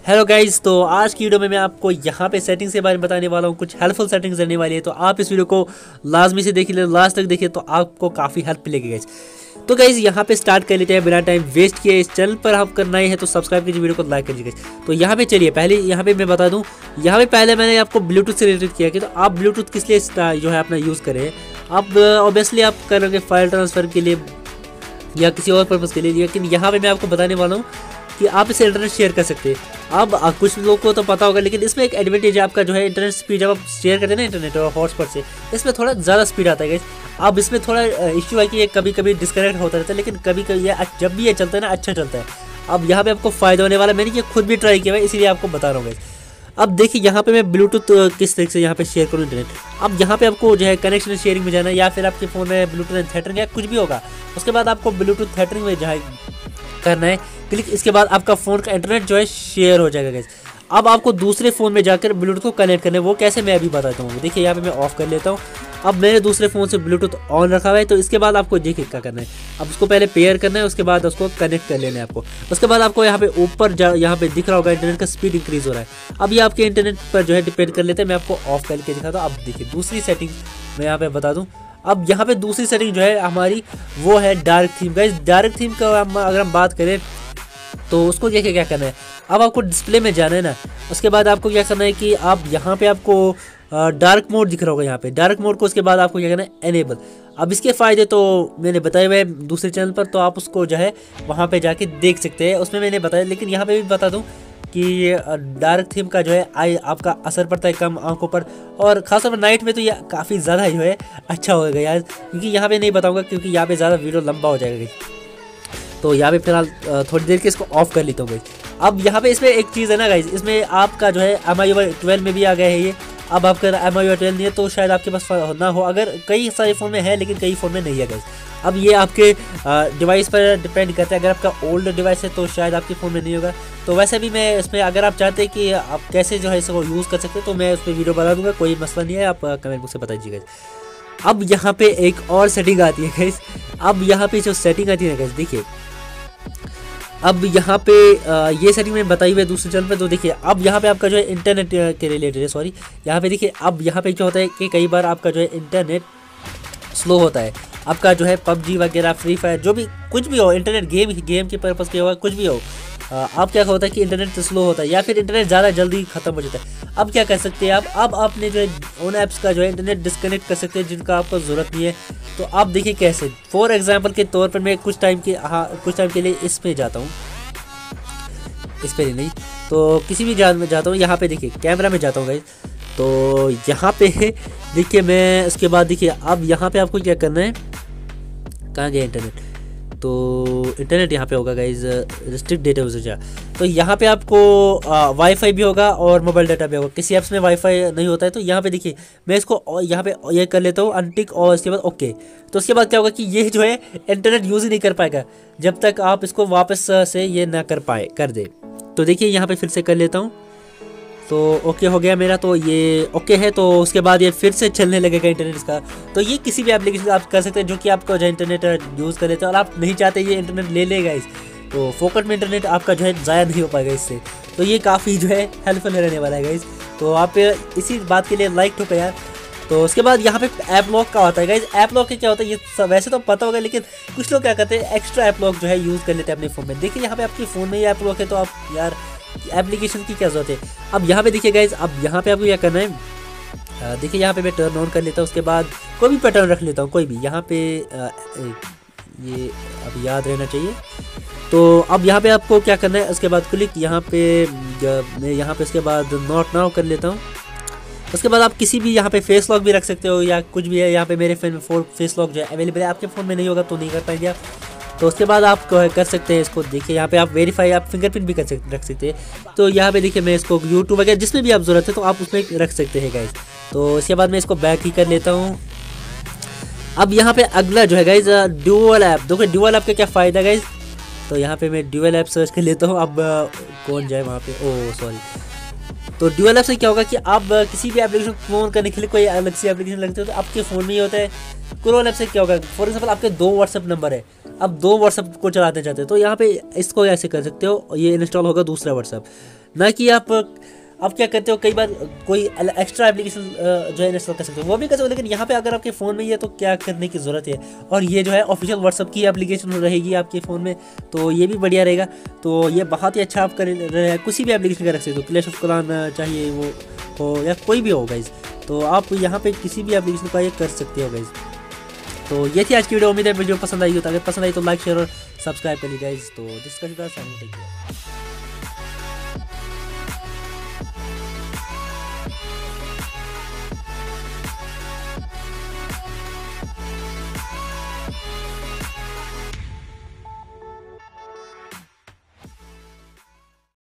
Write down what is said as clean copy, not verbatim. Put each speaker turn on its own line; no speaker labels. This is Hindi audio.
हेलो गाइज, तो आज की वीडियो में मैं आपको यहाँ पे सेटिंग्स के बारे में बताने वाला हूँ। कुछ हेल्पफुल सेटिंग्स रहने वाली है, तो आप इस वीडियो को लाजमी से देखिए, लास्ट तक देखिए तो आपको काफ़ी हेल्प मिलेगी गाइज। तो गाइज यहाँ पे स्टार्ट कर लेते हैं बिना टाइम वेस्ट किए। इस चैनल पर आप करना ही है तो सब्सक्राइब कीजिए, वीडियो को लाइक कीजिए गाइज। तो यहाँ पे चलिए, पहले यहाँ पे मैं बता दूँ, यहाँ पे पहले मैंने आपको ब्लूटूथ से रिलेटेड किया कि तो आप ब्लूटूथ किस लिए जो है अपना यूज़ करें। आप ऑब्वियसली आप करोगे फाइल ट्रांसफ़र के लिए या किसी और पर्पज़ के लिए, लेकिन यहाँ पे मैं आपको बताने वाला हूँ कि आप इसे इंटरनेट शेयर कर सकते हैं। अब कुछ लोगों को तो पता होगा, लेकिन इसमें एक एडवांटेज है आपका जो है इंटरनेट स्पीड। जब आप शेयर करते हैं ना इंटरनेट और हॉटस्पॉट से, इसमें थोड़ा ज़्यादा स्पीड आता है। अब इसमें थोड़ा इश्यू है कि ये कभी कभी डिस्कनेक्ट होता रहता है, लेकिन कभी कभी ये जब भी ये चलता है ना अच्छा चलता है। अब यहाँ पे आपको फ़ायदा होने वाला, मैंने ये खुद भी ट्राई किया है, इसीलिए आपको बता रहा हूँ। अब देखिए यहाँ पे मैं ब्लूटूथ किस तरीके से यहाँ पे शेयर करूँ इंटरनेट। अब यहाँ पे आपको जो है कनेक्शन शेयरिंग में जाना है, या फिर आपके फ़ोन में ब्लूटूथ थेटरिंग या कुछ भी होगा, उसके बाद आपको ब्लूटूथ थेटरिंग में जो है करना है क्लिक। इसके बाद आपका फ़ोन का इंटरनेट जो है शेयर हो जाएगा गाइस। अब आपको दूसरे फ़ोन में जाकर ब्लूटूथ को कनेक्ट करना है। वो कैसे मैं अभी बताता हूँ। देखिए यहाँ पे मैं ऑफ कर लेता हूँ। अब मैंने दूसरे फ़ोन से ब्लूटूथ ऑन रखा हुआ है, तो इसके बाद आपको देखिए क्या करना है। अब उसको पहले पेयर करना है, उसके बाद उसको कनेक्ट कर लेना है आपको। उसके बाद आपको यहाँ पे ऊपर यहाँ पे दिख रहा होगा इंटरनेट का स्पीड इंक्रीज़ हो रहा है। अब ये आपके इंटरनेट पर जो है डिपेंड कर लेते हैं। मैं आपको ऑफ करके दिखाता हूँ। अब देखिए दूसरी सेटिंग मैं यहाँ पे बता दूँ। अब यहाँ पे दूसरी सेटिंग जो है हमारी वो है dark theme guys. Dark theme का अगर हम बात करें तो उसको देखिए क्या करना है। अब आपको डिस्प्ले में जाना है ना, उसके बाद आपको क्या करना है कि आप यहाँ पे आपको डार्क मोड दिख रहा होगा, यहाँ पे डार्क मोड को, उसके बाद आपको क्या करना है एनेबल। अब इसके फ़ायदे तो मैंने बताए हुए हैं दूसरे चैनल पर, तो आप उसको जो है वहाँ पे जाके देख सकते हैं, उसमें मैंने बताया। लेकिन यहाँ पे भी बता दूँ कि डार्क थीम का जो है आपका असर पड़ता है कम आंखों पर, और खासतौर पर नाइट में तो ये काफ़ी ज़्यादा जो है अच्छा होगा यार, क्योंकि यहाँ पे नहीं बताऊँगा क्योंकि यहाँ पे ज़्यादा वीडियो लंबा हो जाएगा। तो यहाँ पे फिलहाल थोड़ी देर के इसको ऑफ कर लेता हूँ गाइस। अब यहाँ पे इसमें एक चीज़ है ना गाइस, इसमें आपका जो है MIUI 12 में भी आ गया है ये। अब आपका MIUI 12 नहीं है तो शायद आपके पास ना हो, अगर कई सारे फ़ोन में है लेकिन कई फ़ोन में नहीं है गाइस। अब ये आपके डिवाइस पर डिपेंड करता है। अगर आपका ओल्ड डिवाइस है तो शायद आपके फ़ोन में नहीं होगा। तो वैसे भी मैं इसमें, अगर आप चाहते हैं कि आप कैसे जो है इसको यूज़ कर सकते हैं, तो मैं उस पर वीडियो बना दूँगा, कोई मसला नहीं है। आप कमेंट बॉक्स से बता दीजिएगा। अब यहाँ पे एक और सेटिंग आती है गाइस। अब यहाँ पे जो सेटिंग आती है गाइस, देखिए अब यहाँ पे ये सेटिंग मैंने बताई हुई है दूसरे चैनल पे। तो देखिए अब यहाँ पे आपका जो है इंटरनेट के रिलेटेड है, सॉरी यहाँ पे देखिए। अब यहाँ पे क्या होता है कि कई बार आपका जो है इंटरनेट स्लो होता है। आपका जो है PUBG वगैरह, फ्री फायर, जो भी कुछ भी हो, इंटरनेट गेम के पर्पज़ के होगा, कुछ भी हो, अब क्या होता है कि इंटरनेट स्लो होता है या फिर इंटरनेट ज़्यादा जल्दी ख़त्म हो जाता है। अब क्या कर सकते हैं आप, अब आपने जो है उन ऐप्स का जो है इंटरनेट डिस्कनेक्ट कर सकते हैं जिनका आपको ज़रूरत नहीं है। तो आप देखिए कैसे, फॉर एग्जांपल के तौर पर मैं कुछ टाइम के लिए इस पे जाता हूँ, इस पर नहीं तो किसी भी जान में जाता हूँ। यहाँ पे देखिए कैमरा में जाता हूँ गाइस। तो यहाँ पे देखिए मैं, उसके बाद देखिए अब यहाँ पे आपको क्या करना है, कहाँ गया इंटरनेट, तो इंटरनेट यहाँ पे होगा गाइज, रिस्ट्रिक्ट डेटा यूजेज। तो यहाँ पे आपको वाईफाई भी होगा और मोबाइल डाटा भी होगा। किसी ऐप्स में वाईफाई नहीं होता है, तो यहाँ पे देखिए मैं इसको यहाँ पे ये कर लेता हूँ अनटिक, और इसके बाद ओके। तो उसके बाद क्या होगा कि ये जो है इंटरनेट यूज़ ही नहीं कर पाएगा जब तक आप इसको वापस से ये ना कर दे। तो देखिए यहाँ पे फिर से कर लेता हूँ, तो ओके हो गया मेरा। तो ये ओके है, तो उसके बाद ये फिर से चलने लगेगा इंटरनेट इसका। तो ये किसी भी एप्लीकेशन आप कर सकते हैं जो कि आपको जो इंटरनेट यूज़ कर लेते हैं, और आप नहीं चाहते ये इंटरनेट ले लेगा इस, तो फोकट में इंटरनेट आपका जो है ज़ाया नहीं हो पाएगा इससे। तो ये काफ़ी जो है हेल्पफुल रहने वाला है गाइस। तो आप इसी बात के लिए लाइक ठोको यार। तो उसके बाद यहाँ पे ऐप लॉक का होता है गाइस। ऐप लॉक क्या होता है ये वैसे तो पता होगा, लेकिन कुछ लोग क्या करते हैं एक्स्ट्रा ऐप लॉक जो है यूज़ कर लेते हैं अपने फ़ोन में। देखिए यहाँ पे आपके फ़ोन में ही ऐप लॉक है, तो आप यार एप्लीकेशन की क्या ज़रूरत है। अब यहाँ पे देखिए गाइज, अब यहाँ पे आपको क्या करना है, देखिए यहाँ पे मैं टर्न ऑन कर लेता हूँ। उसके बाद कोई भी पैटर्न रख लेता हूँ, कोई भी यहाँ पे ये अब याद रहना चाहिए। तो अब यहाँ पे आपको क्या करना है, उसके बाद क्लिक यहाँ पे, मैं यहाँ पे उसके बाद नॉट नाउ कर लेता हूँ। उसके बाद आप किसी भी यहाँ पे फेस लॉक भी रख सकते हो या कुछ भी है। यहाँ पे मेरे फ़ोन में फेस लॉक जो है अवेलेबल है, आपके फ़ोन में नहीं होगा तो नहीं कर पाएंगे आप। तो उसके बाद आप कर सकते हैं इसको, देखिए यहाँ पे आप वेरीफाई, आप फिंगरप्रिंट भी रख सकते हैं। तो यहाँ पे देखिए मैं इसको यूट्यूब वगैरह जिसमें भी आप ज़रूरत है तो आप उसमें रख सकते हैं गाइज। तो इसके बाद मैं इसको बैक ही कर लेता हूँ। अब यहाँ पे अगला जो है गाइज ड्यूअल ऐप। देखो ड्यूअल ऐप का क्या फ़ायदा गाइज, तो यहाँ पे मैं ड्यूअल ऐप सर्च कर लेता हूँ। अब कौन जाए वहाँ पे, ओह सॉरी। तो ड्यूअल ऐप से क्या होगा कि आप किसी भी एप्लीकेशन को ऑन करने के लिए कोई अलग से एप्लीकेशन लगते हो तो आपके फ़ोन में ही होता है। क्रोम ऐप से क्या होगा, फॉर एग्जाम्पल आपके 2 व्हाट्सएप नंबर है, अब 2 व्हाट्सएप को चलाते चाहते हैं तो यहाँ पे इसको ऐसे कर सकते हो, ये इंस्टॉल होगा दूसरा व्हाट्सएप। ना कि आप क्या करते हो, कई बार कोई एक्स्ट्रा एप्लीकेशन जो है इंस्टॉल कर सकते हो, वो भी कर सकते हो। लेकिन यहाँ पे अगर आपके फ़ोन में ही है तो क्या करने की ज़रूरत है। और ये जो है ऑफिशियल व्हाट्सअप की एप्लीकेशन रहेगी आपके फ़ोन में, तो ये भी बढ़िया रहेगा। तो ये बहुत ही अच्छा आप कर किसी भी एप्लीकेशन का रख सकते हो, क्लैश ऑफ क्लैन चाहिए वो हो या कोई भी हो गाइज, तो आप यहाँ पे किसी भी एप्लीकेशन का ये कर सकते हो गाइज। तो ये थी आज की वीडियो, उम्मीद है वीडियो पसंद आई हो, तो अगर पसंद आई तो लाइक शेयर और सब्सक्राइब कर लीजिए गाइज। तो दिस का